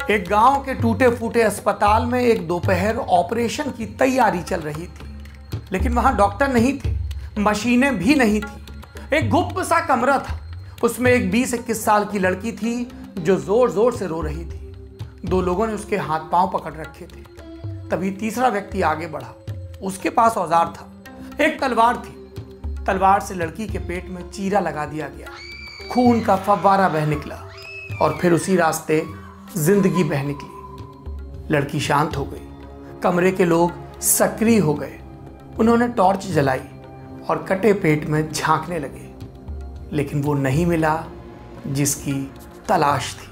एक गांव के टूटे फूटे अस्पताल में एक दोपहर ऑपरेशन की तैयारी चल रही थी, लेकिन वहां डॉक्टर नहीं थे, मशीनें भी नहीं थी। एक गुप्त सा कमरा था, उसमें एक 20-21 साल की लड़की थी जो जोर जोर से रो रही थी। दो लोगों ने उसके हाथ पांव पकड़ रखे थे। तभी तीसरा व्यक्ति आगे बढ़ा। उसके पास औजार था, एक तलवार थी। तलवार से लड़की के पेट में चीरा लगा दिया गया। खून का फव्वारा बह निकला और फिर उसी रास्ते जिंदगी बह निकली। लड़की शांत हो गई। कमरे के लोग सक्रिय हो गए। उन्होंने टॉर्च जलाई और कटे पेट में झांकने लगे, लेकिन वो नहीं मिला जिसकी तलाश थी।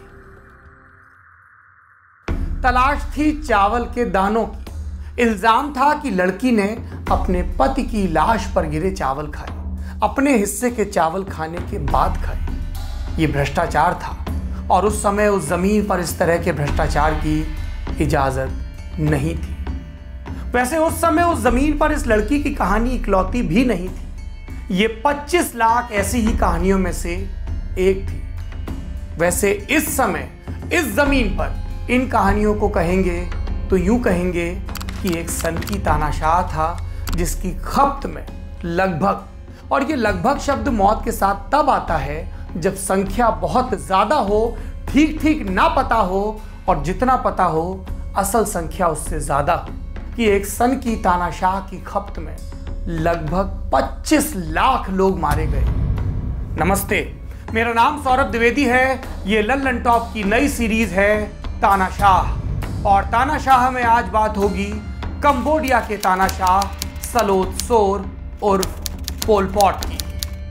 तलाश थी चावल के दानों की। इल्जाम था कि लड़की ने अपने पति की लाश पर गिरे चावल खाए, अपने हिस्से के चावल खाने के बाद खाए। ये भ्रष्टाचार था और उस समय उस जमीन पर इस तरह के भ्रष्टाचार की इजाजत नहीं थी। वैसे उस समय उस जमीन पर इस लड़की की कहानी इकलौती भी नहीं थी। ये 25 लाख ऐसी ही कहानियों में से एक थी। वैसे इस समय इस जमीन पर इन कहानियों को कहेंगे तो यूं कहेंगे कि एक सनकी तानाशाह था जिसकी खप्त में लगभग, और ये लगभग शब्द मौत के साथ तब आता है जब संख्या बहुत ज्यादा हो, ठीक ठीक ना पता हो, और जितना पता हो असल संख्या उससे ज्यादा हो। कि एक सनकी तानाशाह की खप्त में लगभग 25 लाख लोग मारे गए। नमस्ते, मेरा नाम सौरभ द्विवेदी है। ये लल्लन टॉप की नई सीरीज है तानाशाह, और तानाशाह में आज बात होगी कंबोडिया के तानाशाह सलोत सोर उर्फ पोल पॉट की।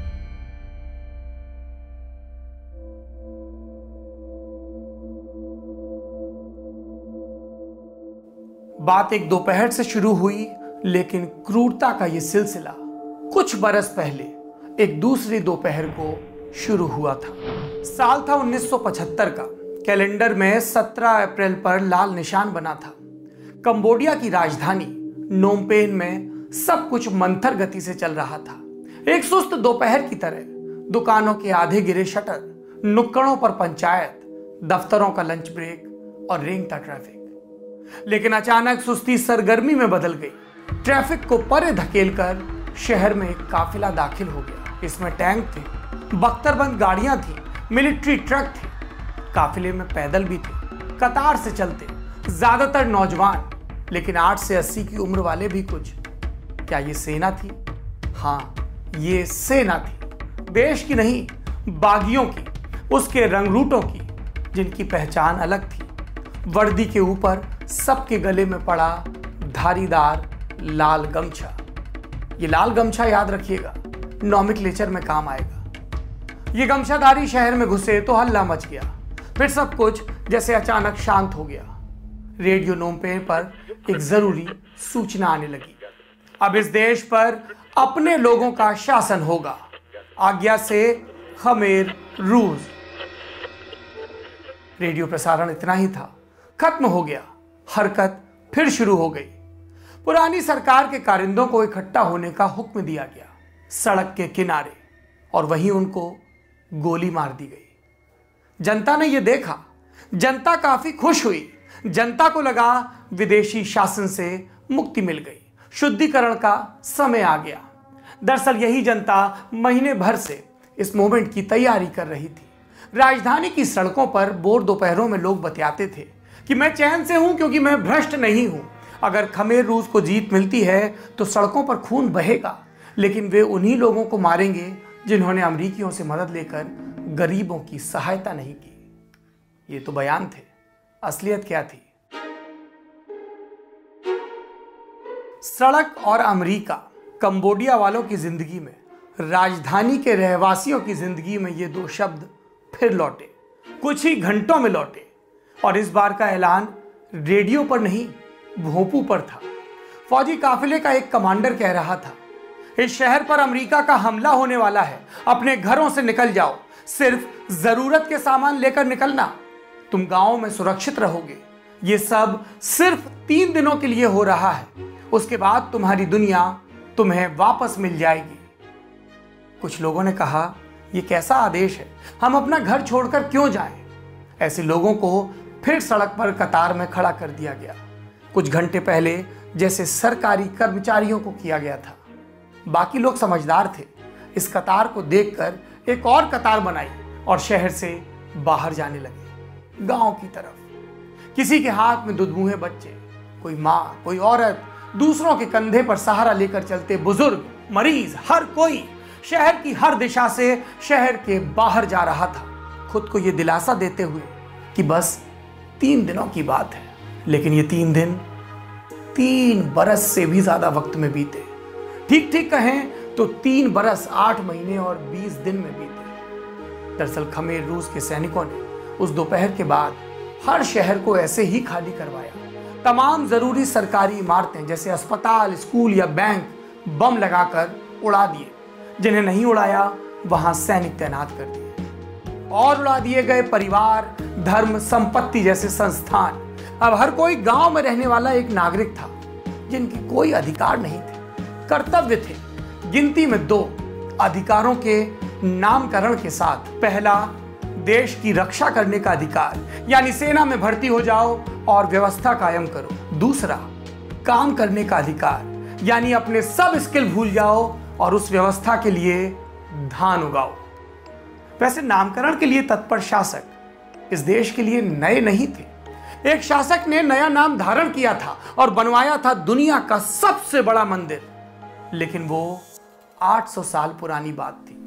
बात एक दोपहर से शुरू हुई, लेकिन क्रूरता का यह सिलसिला कुछ बरस पहले एक दूसरी दोपहर को शुरू हुआ था। साल था 1975 का। कैलेंडर में 17 अप्रैल पर लाल निशान बना था। कंबोडिया की राजधानी नोमपेन में सब कुछ मंथर गति से चल रहा था। एक सुस्त दोपहर की तरह दुकानों के आधे गिरे शटर, नुक्कड़ों पर पंचायत, दफ्तरों का लंच ब्रेक और रेंगता ट्रैफिक। लेकिन अचानक सुस्ती सरगर्मी में बदल गई। ट्रैफिक को परे धकेलकर शहर में एक काफिला दाखिल हो गया। इसमें टैंक थे, बख्तरबंद गाड़ियां थी, मिलिट्री ट्रक थे। काफिले में पैदल भी थे, कतार से चलते, ज्यादातर नौजवान, लेकिन 8 से 80 की उम्र वाले भी कुछ। क्या ये सेना थी? हाँ, ये सेना थी। देश की नहीं, बागियों की, उसके रंगरूटों की, जिनकी पहचान अलग थी। वर्दी के ऊपर सबके गले में पड़ा धारीदार लाल गमछा। ये लाल गमछा याद रखिएगा, नॉमेनक्लेचर में काम आएगा। ये गमछाधारी शहर में घुसे तो हल्ला मच गया। फिर सब कुछ जैसे अचानक शांत हो गया। रेडियो नोमपेन पर एक जरूरी सूचना आने लगी। अब इस देश पर अपने लोगों का शासन होगा। आज्ञा से खमेर रूज। रेडियो प्रसारण इतना ही था, खत्म हो गया। हरकत फिर शुरू हो गई। पुरानी सरकार के कारिंदों को इकट्ठा होने का हुक्म दिया गया सड़क के किनारे, और वहीं उनको गोली मार दी गई। जनता ने यह देखा। जनता काफी खुश हुई। जनता को लगा विदेशी शासन से मुक्ति मिल गई, शुद्धिकरण का समय आ गया। दरअसल यही जनता महीने भर से इस मोमेंट की तैयारी कर रही थी। राजधानी की सड़कों पर बोर दोपहरों में लोग बतियाते थे कि मैं चैन से हूं क्योंकि मैं भ्रष्ट नहीं हूं। अगर खमेर रूस को जीत मिलती है तो सड़कों पर खून बहेगा, लेकिन वे उन्हीं लोगों को मारेंगे जिन्होंने अमरीकियों से मदद लेकर गरीबों की सहायता नहीं की। ये तो बयान थे, असलियत क्या थी? सड़क और अमेरिका, कंबोडिया वालों की जिंदगी में, राजधानी के रहवासियों की जिंदगी में ये दो शब्द फिर लौटे। कुछ ही घंटों में लौटे, और इस बार का ऐलान रेडियो पर नहीं, भोंपू पर था। फौजी काफिले का एक कमांडर कह रहा था, इस शहर पर अमेरिका का हमला होने वाला है, अपने घरों से निकल जाओ, सिर्फ जरूरत के सामान लेकर निकलना, तुम गांव में सुरक्षित रहोगे। ये सब सिर्फ 3 दिनों के लिए हो रहा है, उसके बाद तुम्हारी दुनिया तुम्हें वापस मिल जाएगी। कुछ लोगों ने कहा, यह कैसा आदेश है, हम अपना घर छोड़कर क्यों जाएं? ऐसे लोगों को फिर सड़क पर कतार में खड़ा कर दिया गया, कुछ घंटे पहले जैसे सरकारी कर्मचारियों को किया गया था। बाकी लोग समझदार थे। इस कतार को देखकर एक और कतार बनाई और शहर से बाहर जाने लगे, गांव की तरफ। किसी के हाथ में दुधमुहे बच्चे, कोई माँ, कोई औरत, दूसरों के कंधे पर सहारा लेकर चलते बुजुर्ग, मरीज, हर कोई शहर की हर दिशा से शहर के बाहर जा रहा था, खुद को यह दिलासा देते हुए कि बस 3 दिनों की बात है। लेकिन ये 3 दिन 3 बरस से भी ज्यादा वक्त में बीते। ठीक ठीक कहें तो 3 बरस 8 महीने और 20 दिन में बीते। दरअसल खमेर रूस के सैनिकों ने उस दोपहर के बाद हर शहर को ऐसे ही खाली करवाया। तमाम जरूरी सरकारी इमारतें जैसे अस्पताल, स्कूल या बैंक बम लगाकर उड़ा दिए। जिन्हें नहीं उड़ाया वहां सैनिक तैनात कर दिए और उड़ा दिए गए परिवार, धर्म, संपत्ति जैसे संस्थान। अब हर कोई गांव में रहने वाला एक नागरिक था जिनके कोई अधिकार नहीं थे, कर्तव्य थे। गिनती में 2 अधिकारों के नामकरण के साथ, पहला देश की रक्षा करने का अधिकार, यानी सेना में भर्ती हो जाओ और व्यवस्था कायम करो। दूसरा काम करने का अधिकार, यानी अपने सब स्किल भूल जाओ और उस व्यवस्था के लिए धान उगाओ। वैसे नामकरण के लिए तत्पर शासक इस देश के लिए नए नहीं थे। एक शासक ने नया नाम धारण किया था और बनवाया था दुनिया का सबसे बड़ा मंदिर, लेकिन वो 800 साल पुरानी बात थी।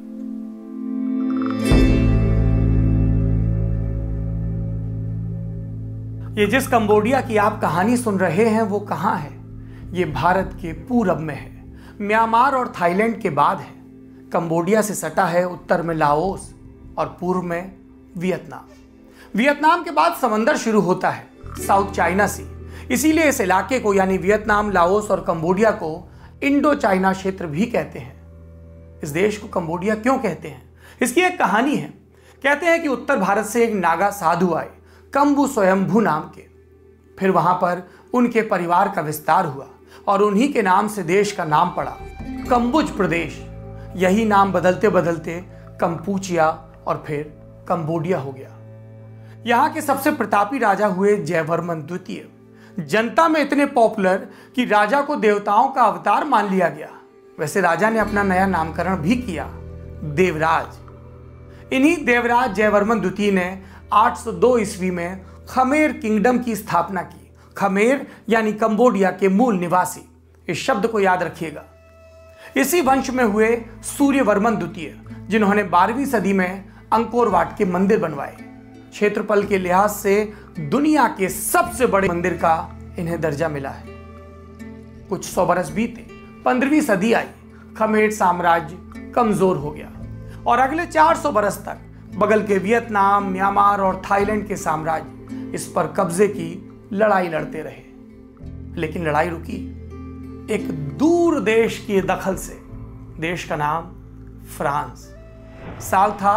ये जिस कंबोडिया की आप कहानी सुन रहे हैं वो कहां है? ये भारत के पूरब में है, म्यांमार और थाईलैंड के बाद है। कंबोडिया से सटा है उत्तर में लाओस और पूर्व में वियतनाम। वियतनाम के बाद समंदर शुरू होता है, साउथ चाइना सी। इसीलिए इस इलाके को, यानी वियतनाम, लाओस और कंबोडिया को इंडो चाइना क्षेत्र भी कहते हैं। इस देश को कंबोडिया क्यों कहते हैं? इसकी एक कहानी है। कहते हैं कि उत्तर भारत से एक नागा साधु आए, कंबु स्वयंभू नाम के। फिर वहां पर उनके परिवार का विस्तार हुआ और उन्हीं के नाम से देश का नाम पड़ा, कंबुज प्रदेश। यही नाम बदलते बदलते कंपूचिया और फिर कंबोडिया हो गया। यहाँ के सबसे प्रतापी राजा हुए जयवर्मन द्वितीय। जनता में इतने पॉपुलर कि राजा को देवताओं का अवतार मान लिया गया। वैसे राजा ने अपना नया नामकरण भी किया, देवराज। इन्हीं देवराज जयवर्मन द्वितीय ने 802 ईस्वी में खमेर किंगडम की स्थापना की। खमेर यानी कंबोडिया के मूल निवासी, इस शब्द को याद रखिएगा। इसी वंश में हुए सूर्यवर्मन द्वितीय, जिन्होंने 12वीं सदी में अंकोर वाट के मंदिर बनवाए। क्षेत्रफल के लिहाज से दुनिया के सबसे बड़े मंदिर का इन्हें दर्जा मिला है। कुछ 100 बरस बीते, 15वीं सदी आई, खमेर साम्राज्य कमजोर हो गया और अगले 400 बरस तक बगल के वियतनाम, म्यांमार और थाईलैंड के साम्राज्य इस पर कब्जे की लड़ाई लड़ते रहे। लेकिन लड़ाई रुकी एक दूर देश के दखल से। देश का नाम फ्रांस। साल था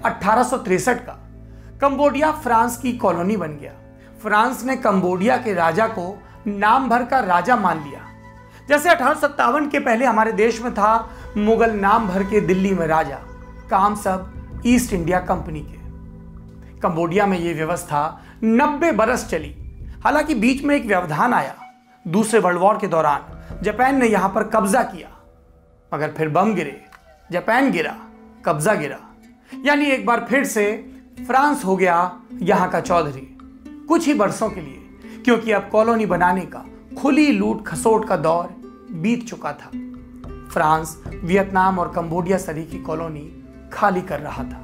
1863 का। कंबोडिया फ्रांस की कॉलोनी बन गया। फ्रांस ने कंबोडिया के राजा को नाम भर का राजा मान लिया। जैसे 1857 के पहले हमारे देश में था मुगल नाम भर के दिल्ली में राजा, काम सब ईस्ट इंडिया कंपनी के। कंबोडिया में यह व्यवस्था 90 बरस चली। हालांकि बीच में एक व्यवधान आया। दूसरे वर्ल्ड वॉर के दौरान जापान ने यहां पर कब्जा किया, मगर फिर बम गिरे, जापान गिरा, कब्जा गिरा, यानी एक बार फिर से फ्रांस हो गया यहां का चौधरी, कुछ ही बरसों के लिए, क्योंकि अब कॉलोनी बनाने का, खुली लूट खसोट का दौर बीत चुका था। फ्रांस वियतनाम और कंबोडिया सरी की कॉलोनी खाली कर रहा था।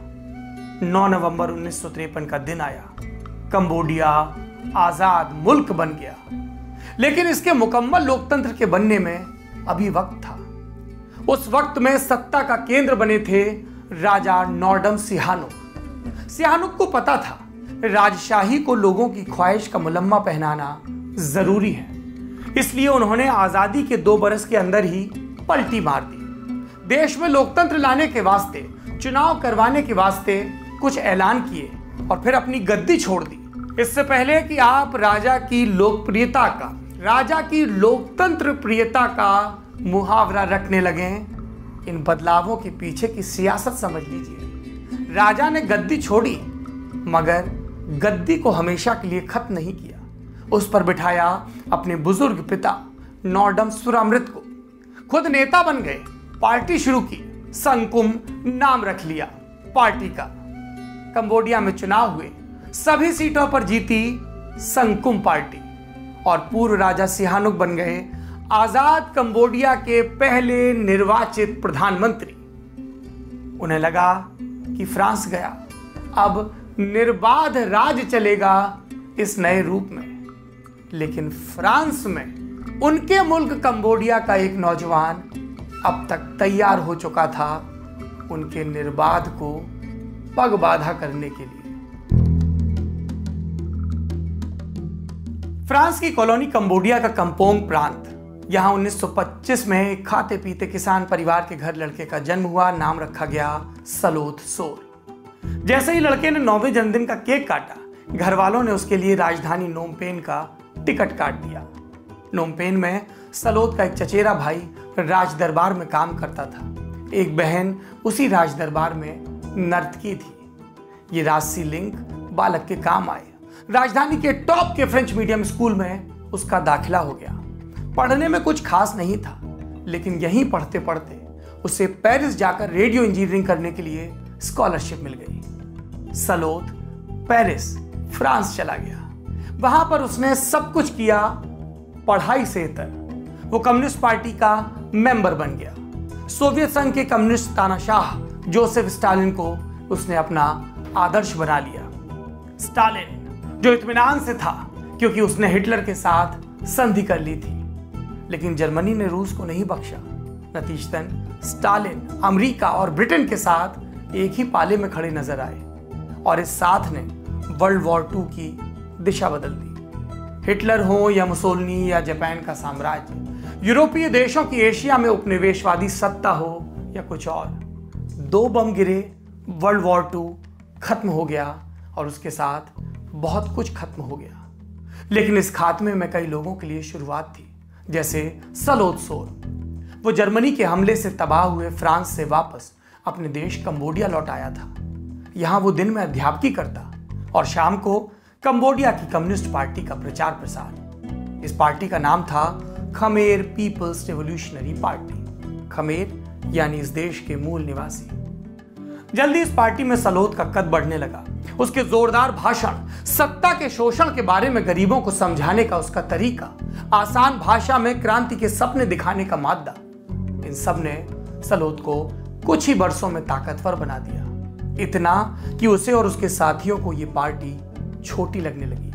9 नवंबर 1953 का दिन आया। कंबोडिया आजाद मुल्क बन गया, लेकिन इसके मुकम्मल लोकतंत्र के बनने में अभी वक्त था। उस वक्त में सत्ता का केंद्र बने थे राजा नॉर्डम सिहानुक। सिहानुक को पता था राजशाही को लोगों की ख्वाहिश का मुलम्मा पहनाना जरूरी है, इसलिए उन्होंने आजादी के 2 बरस के अंदर ही पलटी मार दी। देश में लोकतंत्र लाने के वास्ते, चुनाव करवाने के वास्ते कुछ ऐलान किए और फिर अपनी गद्दी छोड़ दी। इससे पहले कि आप राजा की लोकप्रियता का, राजा की लोकतंत्र प्रियता का मुहावरा रखने लगे, इन बदलावों के पीछे की सियासत समझ लीजिए। राजा ने गद्दी छोड़ी, मगर गद्दी को हमेशा के लिए खत्म नहीं किया। उस पर बिठाया अपने बुजुर्ग पिता नॉर्डम सुरामृत को। खुद नेता बन गए, पार्टी शुरू की, संकुम नाम रख लिया पार्टी का। कंबोडिया में चुनाव हुए, सभी सीटों पर जीती संकुम पार्टी और पूर्व राजा सिहानुक बन गए आजाद कंबोडिया के पहले निर्वाचित प्रधानमंत्री। उन्हें लगा कि फ्रांस गया, अब निर्बाध राज चलेगा इस नए रूप में। लेकिन फ्रांस में उनके मुल्क कंबोडिया का एक नौजवान अब तक तैयार हो चुका था उनके निर्बाध को पगबाधा करने के लिए। फ्रांस की कॉलोनी कंबोडिया का कंपोंग प्रांत, यहां 1925 में एक खाते पीते किसान परिवार के घर लड़के का जन्म हुआ। नाम रखा गया सलोत सोर। जैसे ही लड़के ने 9वें जन्मदिन का केक काटा, घर वालों ने उसके लिए राजधानी नोमपेन का टिकट काट दिया। नोमपेन में सलोत का एक चचेरा भाई राज दरबार में काम करता था। एक बहन उसी राज दरबार में नर्तकी थी। ये राजसी लिंक बालक के काम आए। राजधानी के टॉप के फ्रेंच मीडियम स्कूल में उसका दाखिला हो गया। पढ़ने में कुछ खास नहीं था, लेकिन यहीं पढ़ते पढ़ते उसे पेरिस जाकर रेडियो इंजीनियरिंग करने के लिए स्कॉलरशिप मिल गई। सलोत पेरिस फ्रांस चला गया। वहां पर उसने सब कुछ किया पढ़ाई से इतर। वो कम्युनिस्ट पार्टी का मेंबर बन गया। सोवियत संघ के कम्युनिस्ट तानाशाह जोसेफ स्टालिन को उसने अपना आदर्श बना लिया। स्टालिन जो इत्मीनान से था क्योंकि उसने हिटलर के साथ संधि कर ली थी, लेकिन जर्मनी ने रूस को नहीं बख्शा। नतीजतन स्टालिन अमेरिका और ब्रिटेन के साथ एक ही पाले में खड़े नजर आए और इस साथ ने वर्ल्ड वॉर II की दिशा बदल दी। हिटलर हो या मुसोलिनी या जापान का साम्राज्य, यूरोपीय देशों की एशिया में उपनिवेशवादी सत्ता हो या कुछ और, 2 बम गिरे, वर्ल्ड वॉर II खत्म हो गया और उसके साथ बहुत कुछ खत्म हो गया। लेकिन इस खात्मे में कई लोगों के लिए शुरुआत थी, जैसे सलोत सोर। वो जर्मनी के हमले से तबाह हुए फ्रांस से वापस अपने देश कंबोडिया लौट आया था। यहां वो दिन में अध्यापकी करता और शाम को कंबोडिया की कम्युनिस्ट पार्टी का प्रचार प्रसार। इस पार्टी का नाम था Khmer people's revolutionary party. Khmer यानी इस देश के मूल निवासी। जल्दी इस पार्टी में सलोत का कद बढ़ने लगा। उसके जोरदार भाषण, सत्ता के शोषण के बारे में गरीबों को समझाने का उसका तरीका, आसान भाषा में क्रांति के सपने दिखाने का मादा, इन सब ने सलोत को कुछ ही वर्षों में ताकतवर बना दिया। इतना कि उसे और उसके साथियों को यह पार्टी छोटी लगने लगी।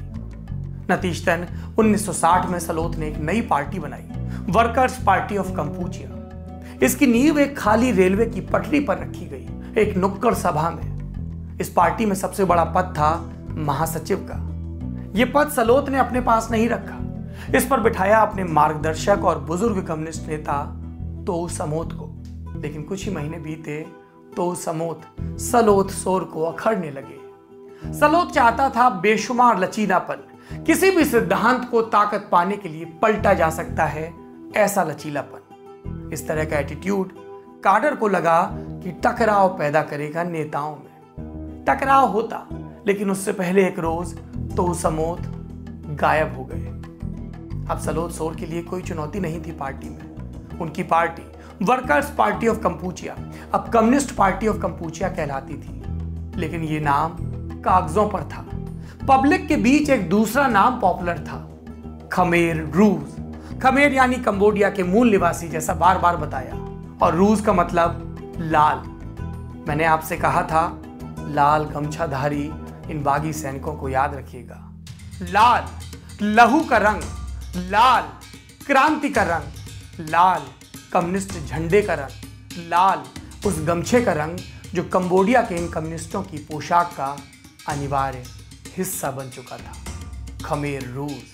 नतीजतन 1960 में सलोत ने एक नई पार्टी बनाई, वर्कर्स पार्टी ऑफ कंपूचिया। इसकी नींव एक खाली रेलवे की पटरी पर रखी गई, एक नुक्कड़ सभा में। इस पार्टी में सबसे बड़ा पद था महासचिव का। यह पद सलोत ने अपने पास नहीं रखा। इस पर बिठाया अपने मार्गदर्शक और बुजुर्ग कम्युनिस्ट नेता तो समोत को। लेकिन कुछ ही महीने बीते तो समोत सलोत सोर को अखड़ने लगे। सलोत चाहता था बेशुमार लचीलापन। किसी भी सिद्धांत को ताकत पाने के लिए पलटा जा सकता है, ऐसा लचीलापन। इस तरह का एटीट्यूड काडर को लगा कि टकराव पैदा करेगा नेताओं में। टकराव होता, लेकिन उससे पहले एक रोज तो समोत गायब हो गए। अब सलोत सोर के लिए कोई चुनौती नहीं थी पार्टी में। उनकी party workers party of Kampuchea अब कम्युनिस्ट पार्टी ऑफ कंपूचिया कहलाती थी। लेकिन यह नाम कागजों पर था। पब्लिक के बीच एक दूसरा नाम पॉपुलर था, खमेर रूस। खमेर यानी कंबोडिया के मूल निवासी, जैसा बार बार बताया, और रूस का मतलब लाल। मैंने आपसे कहा था लाल गमछाधारी इन बागी सैनिकों को याद रखिएगा। लाल लहू का रंग, लाल क्रांति का रंग, लाल कम्युनिस्ट झंडे का रंग, लाल उस गमछे का रंग जो कंबोडिया के इन कम्युनिस्टों की पोशाक का अनिवार्य हिस्सा बन चुका था, खमेर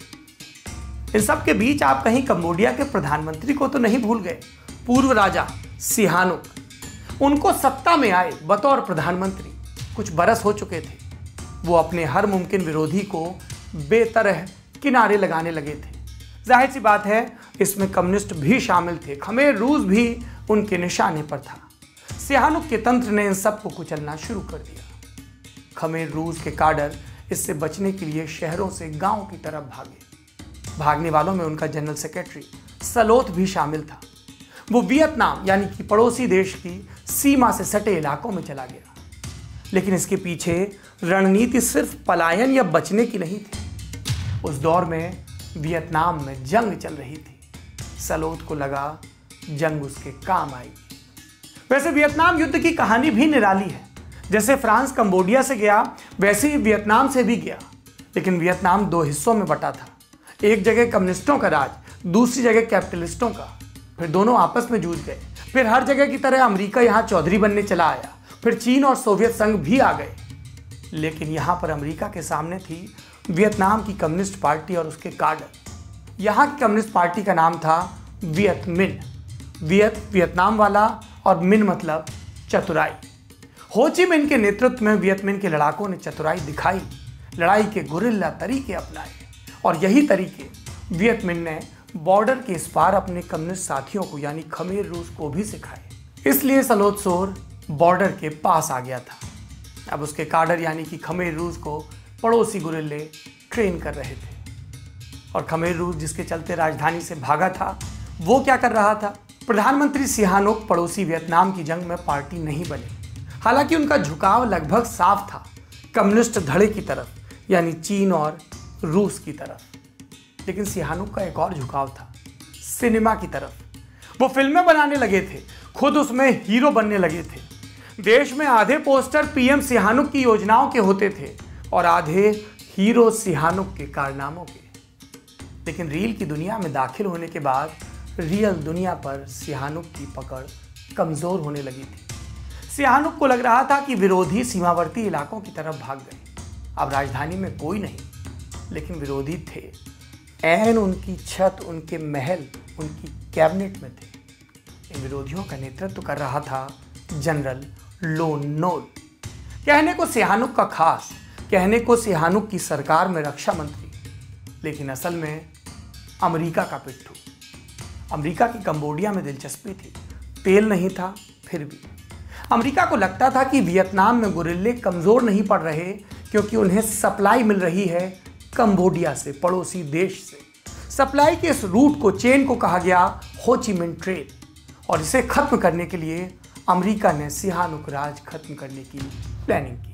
रूस। इन सब के बीच आप कहीं कंबोडिया के प्रधानमंत्री को तो नहीं भूल गए, पूर्व राजा सिहानुक। उनको सत्ता में आए बतौर प्रधानमंत्री कुछ बरस हो चुके थे। वो अपने हर मुमकिन विरोधी को बेतरह किनारे लगाने लगे थे। जाहिर सी बात है, इसमें कम्युनिस्ट भी शामिल थे। खमेर रूस भी उनके निशाने पर था। सिहानुक के तंत्र ने इन सब को कुचलना शुरू कर दिया। खमेर रूस के काडर इससे बचने के लिए शहरों से गांव की तरफ भागे। भागने वालों में उनका जनरल सेक्रेटरी सलोत भी शामिल था। वो वियतनाम यानी कि पड़ोसी देश की सीमा से सटे इलाकों में चला गया। लेकिन इसके पीछे रणनीति सिर्फ पलायन या बचने की नहीं थी। उस दौर में वियतनाम में जंग चल रही थी। सलोत को लगा जंग उसके काम आएगी। वैसे वियतनाम युद्ध की कहानी भी निराली है। जैसे फ्रांस कंबोडिया से गया, वैसे ही वियतनाम से भी गया। लेकिन वियतनाम दो हिस्सों में बटा था। एक जगह कम्युनिस्टों का राज, दूसरी जगह कैपिटलिस्टों का। फिर दोनों आपस में जूझ गए। फिर हर जगह की तरह अमेरिका यहां चौधरी बनने चला आया। फिर चीन और सोवियत संघ भी आ गए। लेकिन यहां पर अमेरिका के सामने थी वियतनाम की कम्युनिस्ट पार्टी और उसके कार्डर। यहां की कम्युनिस्ट पार्टी का नाम था वियत मिन। वियत वियतनाम वाला और मिन मतलब चतुराई। हो ची मिन के नेतृत्व में वियत मिन के लड़ाकों ने चतुराई दिखाई, लड़ाई के गुरिल्ला तरीके अपनाए। और यही तरीके वियत मिन ने बॉर्डर के इस पार अपने कम्युनिस्ट साथियों को यानी खमेर रूस को भी सिखाए। इसलिए सलोत सोर बॉर्डर के पास आ गया था। अब उसके काडर यानी कि खमेर रूस को पड़ोसी गुरिल्ले ट्रेन कर रहे थे। और खमेर रूस जिसके चलते राजधानी से भागा था, वो क्या कर रहा था? प्रधानमंत्री सिहानुक पड़ोसी वियतनाम की जंग में पार्टी नहीं बने। हालांकि उनका झुकाव लगभग साफ था, कम्युनिस्ट धड़े की तरफ, यानी चीन और रूस की तरफ। लेकिन सिहानुक का एक और झुकाव था, सिनेमा की तरफ। वो फिल्में बनाने लगे थे, खुद उसमें हीरो बनने लगे थे। देश में आधे पोस्टर पीएम सिहानुक की योजनाओं के होते थे और आधे हीरो सिहानुक के कारनामों के। लेकिन रील की दुनिया में दाखिल होने के बाद रियल दुनिया पर सिहानुक की पकड़ कमजोर होने लगी थी। सिहानुक को लग रहा था कि विरोधी सीमावर्ती इलाकों की तरफ भाग गए। अब राजधानी में कोई नहीं, लेकिन विरोधी थे। ऐन उनकी छत, उनके महल, उनकी कैबिनेट में थे। इन विरोधियों का नेतृत्व कर रहा था जनरल लोन नोल। कहने को सिहानुक का खास, कहने को सिहानुक की सरकार में रक्षा मंत्री, लेकिन असल में अमेरिका का पिट्ठू। अमेरिका की कंबोडिया में दिलचस्पी थी, तेल नहीं था। फिर भी अमेरिका को लगता था कि वियतनाम में गुरिल्ले कमजोर नहीं पड़ रहे, क्योंकि उन्हें सप्लाई मिल रही है कंबोडिया से, पड़ोसी देश से। सप्लाई के इस रूट को, चेन को कहा गया हो ची मिन ट्रेल। और इसे खत्म करने के लिए अमेरिका ने सिहानुक राज खत्म करने की प्लानिंग की।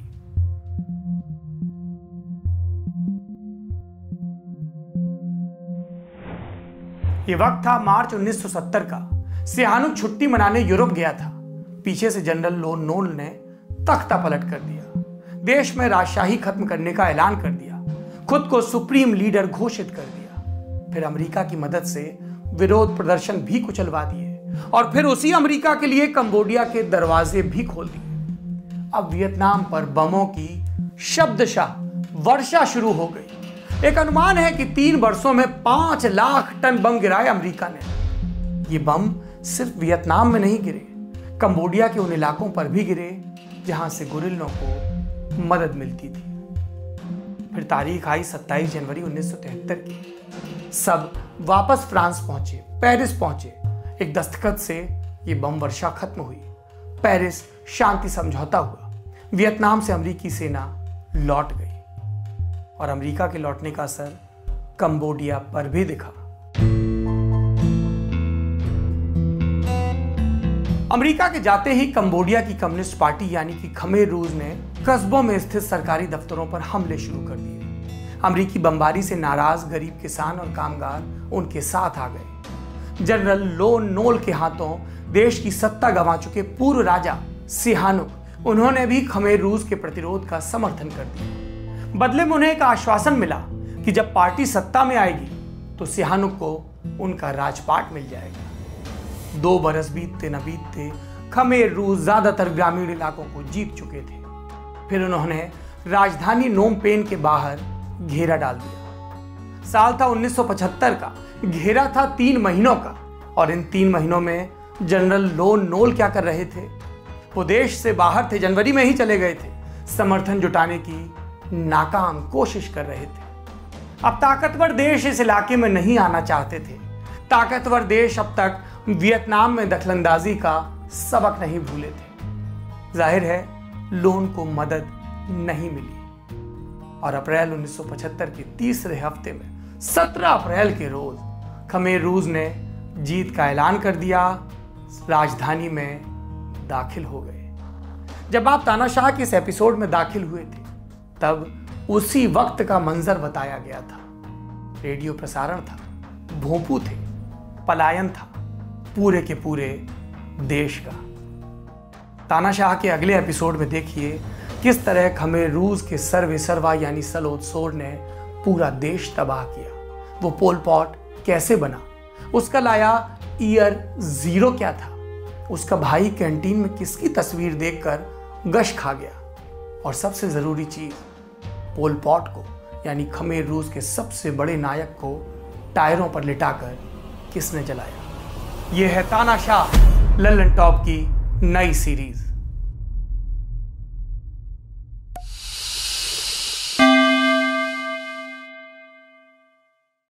ये वक्त था मार्च 1970 का। सिहानुक छुट्टी मनाने यूरोप गया था। पीछे से जनरल लोन नोल ने तख्ता पलट कर दिया। देश में राजशाही खत्म करने का ऐलान कर दिया। खुद को सुप्रीम लीडर घोषित कर दिया। फिर अमेरिका की मदद से विरोध प्रदर्शन भी कुचलवा दिए और फिर उसी अमेरिका के लिए कंबोडिया के दरवाजे भी खोल दिए। अब वियतनाम पर बमों की शब्दशः वर्षा शुरू हो गई। एक अनुमान है कि 3 वर्षों में 5 लाख टन बम गिराए अमेरिका ने। ये बम सिर्फ वियतनाम में नहीं गिरे, कंबोडिया के उन इलाकों पर भी गिरे जहां से गुरिल्लों को मदद मिलती थी। फिर तारीख आई 27 जनवरी 1973 की। सब वापस फ्रांस पहुंचे, पेरिस पहुंचे। एक दस्तखत से ये बम वर्षा खत्म हुई। पेरिस शांति समझौता हुआ। वियतनाम से अमेरिकी सेना लौट गई और अमेरिका के लौटने का असर कंबोडिया पर भी दिखा। अमेरिका के जाते ही कंबोडिया की कम्युनिस्ट पार्टी यानी कि खमेर रूस ने कस्बों में स्थित सरकारी दफ्तरों पर हमले शुरू कर दिए। अमेरिकी बमबारी से नाराज गरीब किसान और कामगार उनके साथ आ गए। जनरल लोन नोल के हाथों देश की सत्ता गंवा चुके पूर्व राजा सिहानुक, उन्होंने भी खमेर रूस के प्रतिरोध का समर्थन कर दिया। बदले में उन्हें एक आश्वासन मिला कि जब पार्टी सत्ता में आएगी तो सिहानुक को उनका राजपाट मिल जाएगा। 2 बरस बीतते न बीतते खमेर रूस ज्यादातर ग्रामीण इलाकों को जीत चुके थे। फिर उन्होंने राजधानी नोम पेन के बाहर घेरा डाल दिया। साल था 1975 का। घेरा था 3 महीनों का और इन 3 महीनों में जनरल लोन नोल क्या कर रहे थे? वो देश से बाहर थे, जनवरी में ही चले गए थे। समर्थन जुटाने की नाकाम कोशिश कर रहे थे। अब ताकतवर देश इस इलाके में नहीं आना चाहते थे। ताकतवर देश अब तक वियतनाम में दखलंदाजी का सबक नहीं भूले थे। जाहिर है लोन को मदद नहीं मिली और अप्रैल 1975 के तीसरे हफ्ते में 17 अप्रैल के रोज खमेर रूस ने जीत का ऐलान कर दिया, राजधानी में दाखिल हो गए। जब आप तानाशाह के इस एपिसोड में दाखिल हुए थे तब उसी वक्त का मंजर बताया गया था। रेडियो प्रसारण था, भोंपू थे, पलायन था पूरे के पूरे देश का। तानाशाह के अगले एपिसोड में देखिए किस तरह खमेर रूस के सर्वे सर्वा यानी सलोद सोर ने पूरा देश तबाह किया। वो पोल पॉट कैसे बना, उसका लाया ईयर 0 क्या था, उसका भाई कैंटीन में किसकी तस्वीर देखकर गश खा गया, और सबसे जरूरी चीज पोल पॉट को यानी खमेर रूस के सबसे बड़े नायक को टायरों पर लिटाकर किसने जलाया। यह है तानाशाह लल्लन टॉप की नई सीरीज।